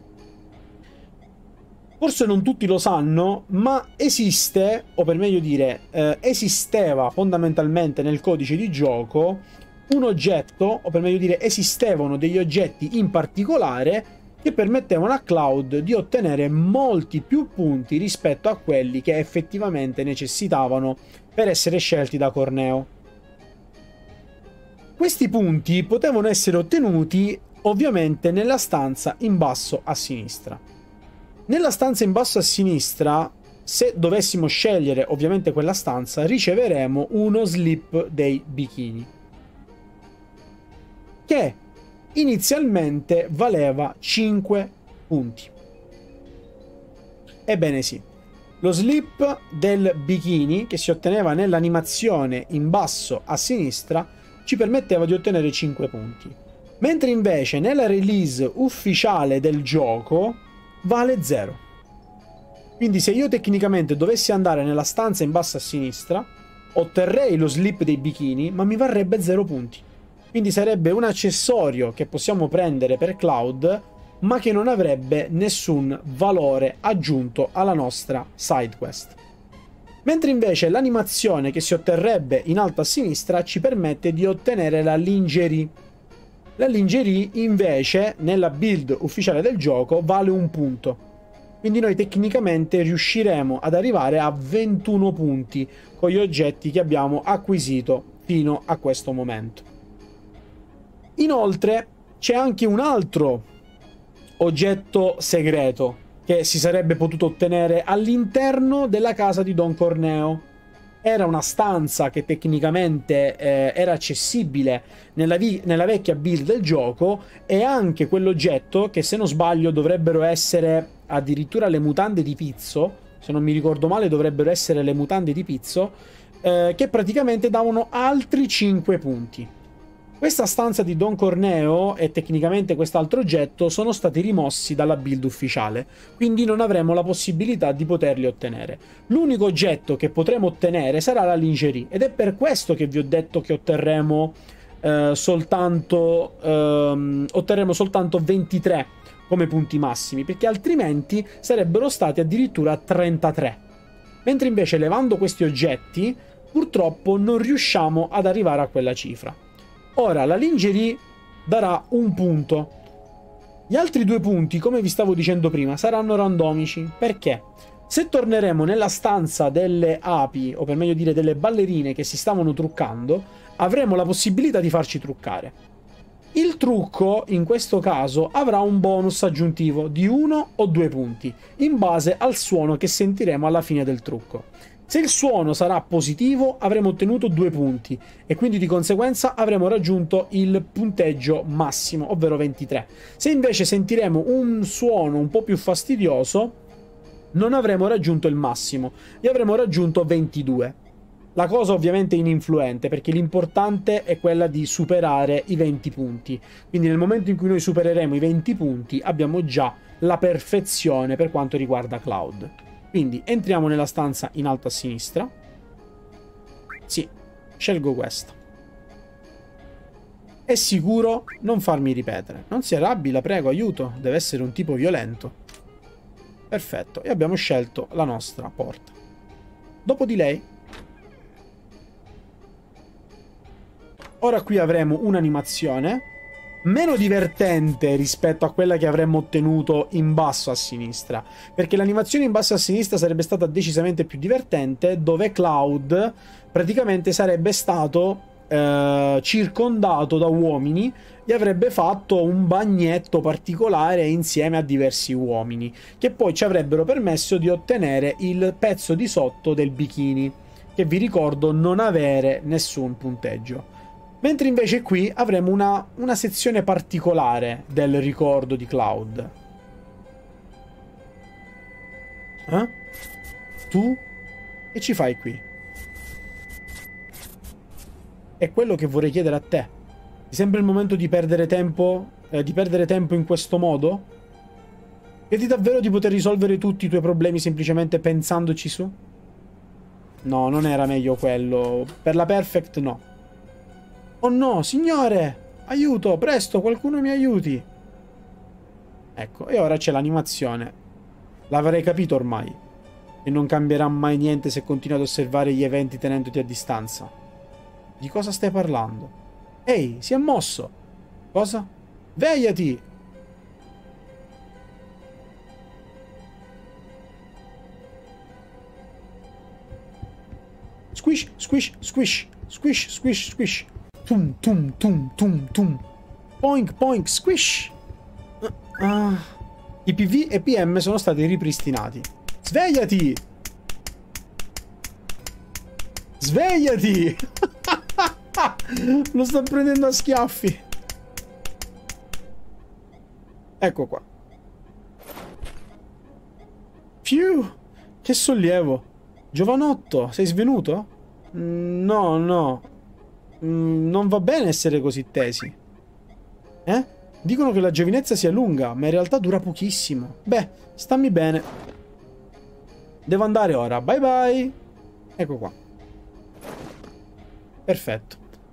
Speaker 1: Forse non tutti lo sanno, ma esiste, o per meglio dire, eh, esisteva fondamentalmente nel codice di gioco un oggetto, o per meglio dire, esistevano degli oggetti in particolare che permettevano a Cloud di ottenere molti più punti rispetto a quelli che effettivamente necessitavano per essere scelti da Corneo. Questi punti potevano essere ottenuti ovviamente nella stanza in basso a sinistra. Nella stanza in basso a sinistra, se dovessimo scegliere ovviamente quella stanza, riceveremo uno slip dei bikini, che inizialmente valeva cinque punti. Ebbene sì, lo slip del bikini che si otteneva nell'animazione in basso a sinistra ci permetteva di ottenere cinque punti, mentre invece nella release ufficiale del gioco vale zero. Quindi se io tecnicamente dovessi andare nella stanza in basso a sinistra, otterrei lo slip dei bikini, ma mi varrebbe zero punti. Quindi sarebbe un accessorio che possiamo prendere per Cloud, ma che non avrebbe nessun valore aggiunto alla nostra side quest. Mentre invece l'animazione che si otterrebbe in alto a sinistra ci permette di ottenere la lingerie. La lingerie invece nella build ufficiale del gioco vale un punto. Quindi noi tecnicamente riusciremo ad arrivare a ventuno punti con gli oggetti che abbiamo acquisito fino a questo momento. Inoltre c'è anche un altro oggetto segreto che si sarebbe potuto ottenere all'interno della casa di Don Corneo. Era una stanza che tecnicamente eh, era accessibile nella, nella vecchia build del gioco, e anche quell'oggetto che, se non sbaglio, dovrebbero essere addirittura le mutande di Pizzo, se non mi ricordo male dovrebbero essere le mutande di Pizzo, eh, che praticamente davano altri cinque punti. Questa stanza di Don Corneo e tecnicamente quest'altro oggetto sono stati rimossi dalla build ufficiale, quindi non avremo la possibilità di poterli ottenere. L'unico oggetto che potremo ottenere sarà la lingerie, ed è per questo che vi ho detto che otterremo eh, soltanto ehm, otterremo soltanto ventitré come punti massimi, perché altrimenti sarebbero stati addirittura trentatré. Mentre invece, levando questi oggetti, purtroppo non riusciamo ad arrivare a quella cifra. Ora, la lingerie darà un punto. Gli altri due punti, come vi stavo dicendo prima, saranno randomici. Perché? Se torneremo nella stanza delle api, o per meglio dire delle ballerine che si stavano truccando, avremo la possibilità di farci truccare. Il trucco, in questo caso, avrà un bonus aggiuntivo di uno o due punti, in base al suono che sentiremo alla fine del trucco. Se il suono sarà positivo, avremo ottenuto due punti, e quindi di conseguenza avremo raggiunto il punteggio massimo, ovvero ventitré. Se invece sentiremo un suono un po' più fastidioso, non avremo raggiunto il massimo e avremo raggiunto ventidue. La cosa ovviamente è ininfluente, perché l'importante è quella di superare i venti punti. Quindi nel momento in cui noi supereremo i venti punti, abbiamo già la perfezione per quanto riguarda Cloud. Quindi entriamo nella stanza in alto a sinistra. Sì, scelgo questa. È sicuro? Non farmi ripetere. Non si arrabbi, la prego, aiuto. Deve essere un tipo violento. Perfetto, e abbiamo scelto la nostra porta. Dopo di lei, ora qui avremo un'animazione meno divertente rispetto a quella che avremmo ottenuto in basso a sinistra, perché l'animazione in basso a sinistra sarebbe stata decisamente più divertente, dove Cloud praticamente sarebbe stato eh, circondato da uomini e avrebbe fatto un bagnetto particolare insieme a diversi uomini, che poi ci avrebbero permesso di ottenere il pezzo di sotto del bikini, che vi ricordo non avere nessun punteggio. Mentre invece qui avremo una, una sezione particolare del ricordo di Cloud. Eh? Tu? Che ci fai qui? È quello che vorrei chiedere a te. Ti sembra il momento di perdere tempo, eh, di perdere tempo in questo modo? Credi davvero di poter risolvere tutti i tuoi problemi semplicemente pensandoci su? No, non era meglio quello. Per la Perfect no. Oh no, signore! Aiuto, presto, qualcuno mi aiuti! Ecco, e ora c'è l'animazione. L'avrei capito ormai. E non cambierà mai niente se continui ad osservare gli eventi tenendoti a distanza. Di cosa stai parlando? Ehi, si è mosso! Cosa? Svegliati! Squish, squish, squish, squish, squish, squish. Tum, tum, tum, tum, tum. Poink, poink, squish. Uh, uh. I P V e P M sono stati ripristinati. Svegliati! Svegliati! Lo sto prendendo a schiaffi. Ecco qua. Più! Che sollievo. Giovanotto, sei svenuto? Mm, no, no. Mm, non va bene essere così tesi. Eh? Dicono che la giovinezza sia lunga, ma in realtà dura pochissimo. Beh, stammi bene. Devo andare ora. Bye bye. Ecco qua. Perfetto.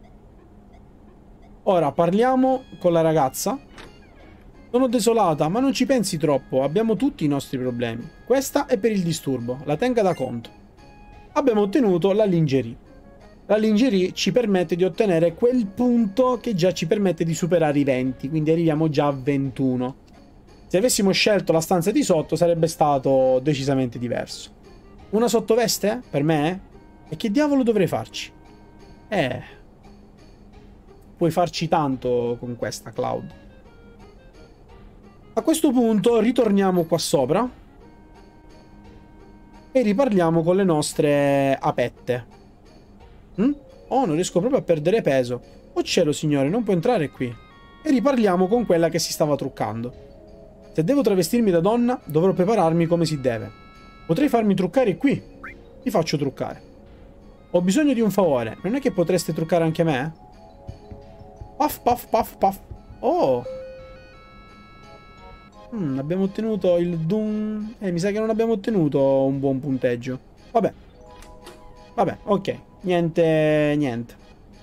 Speaker 1: Ora parliamo con la ragazza. Sono desolata, ma non ci pensi troppo. Abbiamo tutti i nostri problemi. Questa è per il disturbo. La tenga da conto. Abbiamo ottenuto la lingerie. La lingerie ci permette di ottenere quel punto che già ci permette di superare i venti, quindi arriviamo già a ventuno. Se avessimo scelto la stanza di sotto sarebbe stato decisamente diverso. Una sottoveste? Per me? E che diavolo dovrei farci? Eh... Puoi farci tanto con questa, Cloud. A questo punto ritorniamo qua sopra e riparliamo con le nostre apette. Mm? Oh, non riesco proprio a perdere peso. Oh cielo, signore, non può entrare qui. E riparliamo con quella che si stava truccando. Se devo travestirmi da donna, dovrò prepararmi come si deve. Potrei farmi truccare qui. Mi faccio truccare. Ho bisogno di un favore. Non è che potreste truccare anche me? Puff, puff, puff, puff. Oh! Mm, abbiamo ottenuto il Doom... Eh, mi sa che non abbiamo ottenuto un buon punteggio. Vabbè. Vabbè, ok. Niente, niente.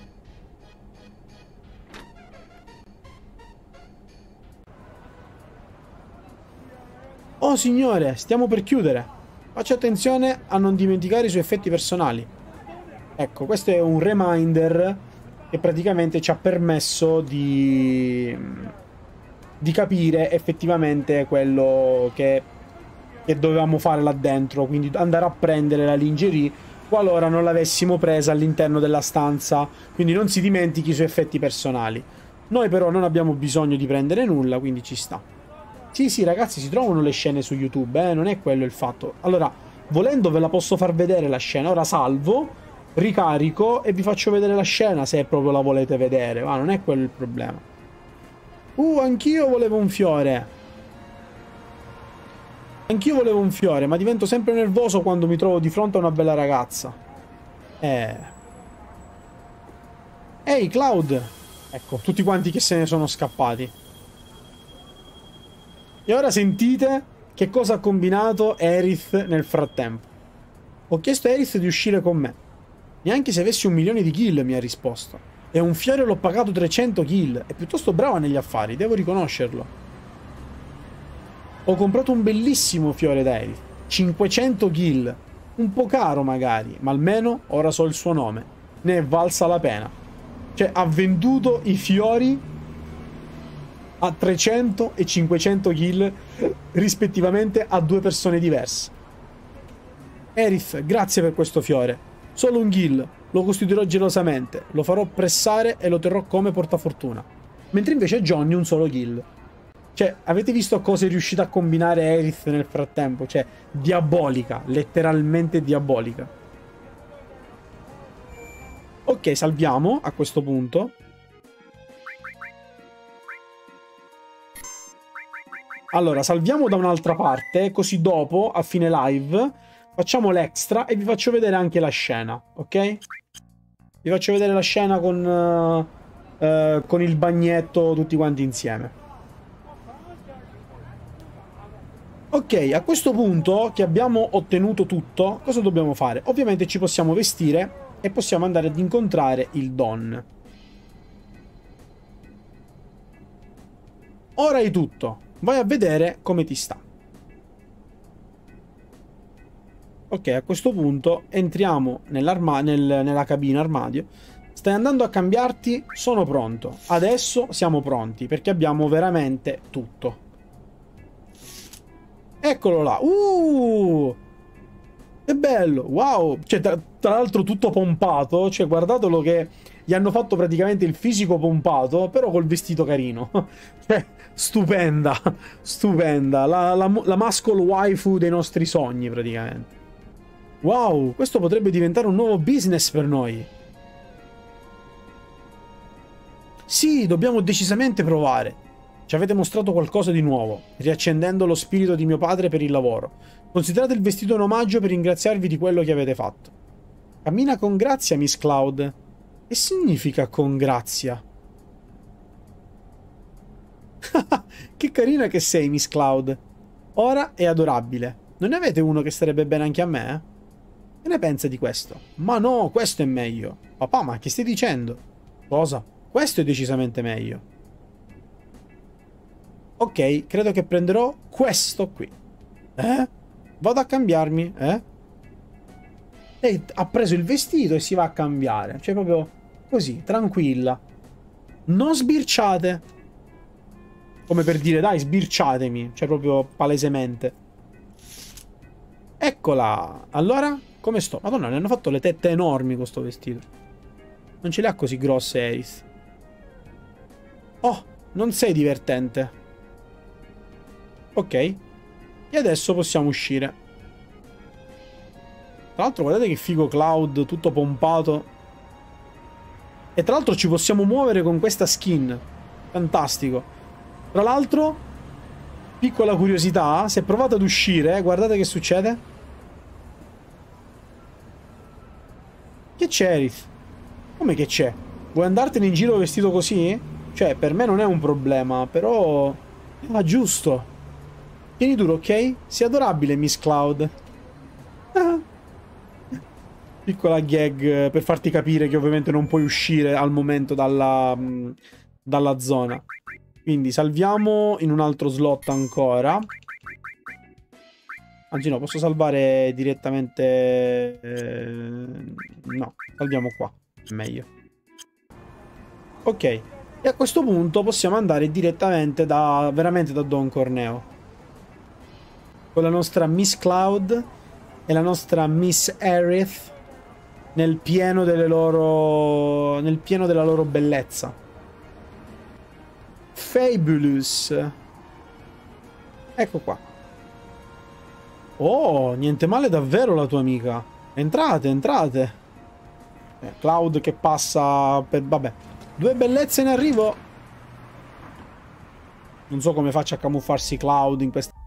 Speaker 1: Oh, signore, stiamo per chiudere. Faccia attenzione a non dimenticare i suoi effetti personali. Ecco, questo è un reminder che praticamente ci ha permesso di... di capire effettivamente quello che, che dovevamo fare là dentro, quindi andare a prendere la lingerie qualora non l'avessimo presa all'interno della stanza, quindi non si dimentichi i suoi effetti personali. Noi però non abbiamo bisogno di prendere nulla, quindi ci sta. Sì, sì, ragazzi, si trovano le scene su YouTube, eh, non è quello il fatto. Allora, volendo ve la posso far vedere la scena, ora salvo, ricarico e vi faccio vedere la scena se proprio la volete vedere, ma non è quello il problema. Uh, anch'io volevo un fiore. Anch'io volevo un fiore, ma divento sempre nervoso quando mi trovo di fronte a una bella ragazza. Eh. Ehi, Cloud! Ecco, tutti quanti che se ne sono scappati. E ora sentite che cosa ha combinato Aerith nel frattempo. Ho chiesto a Aerith di uscire con me. Neanche se avessi un milione di kill, mi ha risposto. E un fiore l'ho pagato trecento kill. È piuttosto brava negli affari, devo riconoscerlo. Ho comprato un bellissimo fiore da Aerith. cinquecento kill. Un po' caro magari, ma almeno ora so il suo nome. Ne è valsa la pena. Cioè, ha venduto i fiori a trecento e cinquecento kill rispettivamente a due persone diverse. Aerith, grazie per questo fiore. Solo un kill. Lo custodierò gelosamente, lo farò pressare e lo terrò come portafortuna. Mentre invece Johnny un solo kill. Cioè, avete visto cosa è riuscita a combinare Aerith nel frattempo? Cioè, diabolica, letteralmente diabolica. Ok, salviamo a questo punto. Allora, salviamo da un'altra parte, così dopo, a fine live, facciamo l'extra e vi faccio vedere anche la scena, ok? Vi faccio vedere la scena con, uh, uh, con il bagnetto tutti quanti insieme. Ok, a questo punto che abbiamo ottenuto tutto, cosa dobbiamo fare? Ovviamente ci possiamo vestire e possiamo andare ad incontrare il Don. Ora hai tutto. Vai a vedere come ti sta. Ok, a questo punto entriamo nel, nella cabina armadio. Stai andando a cambiarti? Sono pronto. Adesso siamo pronti perché abbiamo veramente tutto. Eccolo là. Uh! Che bello. Wow. Cioè, tra, tra l'altro tutto pompato. Cioè, guardatelo che gli hanno fatto praticamente il fisico pompato, però col vestito carino. Cioè, stupenda. Stupenda. La, la, la muscle waifu dei nostri sogni, praticamente. Wow, questo potrebbe diventare un nuovo business per noi. Sì, dobbiamo decisamente provare. Ci avete mostrato qualcosa di nuovo, riaccendendo lo spirito di mio padre per il lavoro. Considerate il vestito un omaggio per ringraziarvi di quello che avete fatto. Cammina con grazia, Miss Cloud. Che significa con grazia? Che carina che sei, Miss Cloud. Ora è adorabile. Non ne avete uno che starebbe bene anche a me? Eh? Che ne pensa di questo? Ma no, questo è meglio. Papà, ma che stai dicendo? Cosa? Questo è decisamente meglio. Ok, credo che prenderò questo qui. Eh? Vado a cambiarmi, eh? Lei ha preso il vestito e si va a cambiare. Cioè proprio così, tranquilla. Non sbirciate. Come per dire, dai, sbirciatemi. Cioè proprio palesemente. Eccola. Allora, come sto? Madonna, ne hanno fatto le tette enormi con sto vestito. Non ce le ha così grosse Aerith. Oh, non sei divertente. Ok. E adesso possiamo uscire. Tra l'altro guardate che figo Cloud, tutto pompato. E tra l'altro ci possiamo muovere con questa skin. Fantastico. Tra l'altro, piccola curiosità, se provate ad uscire, guardate che succede. Che c'è, Aerith? Come che c'è? Vuoi andartene in giro vestito così? Cioè, per me non è un problema, però... Ah, giusto. Tieni duro, ok? Sii adorabile, Miss Cloud. Ah. Piccola gag per farti capire che ovviamente non puoi uscire al momento dalla, dalla zona. Quindi salviamo in un altro slot ancora. Anzi no, posso salvare direttamente... Eh, no, salviamo qua. Meglio. Ok. E a questo punto possiamo andare direttamente da... veramente da Don Corneo. Con la nostra Miss Cloud e la nostra Miss Aerith nel pieno delle loro... nel pieno della loro bellezza. Fabulous. Ecco qua. Oh, niente male davvero la tua amica. Entrate, entrate. Eh, Cloud che passa per... vabbè. Due bellezze in arrivo. Non so come faccia a camuffarsi Cloud in questa...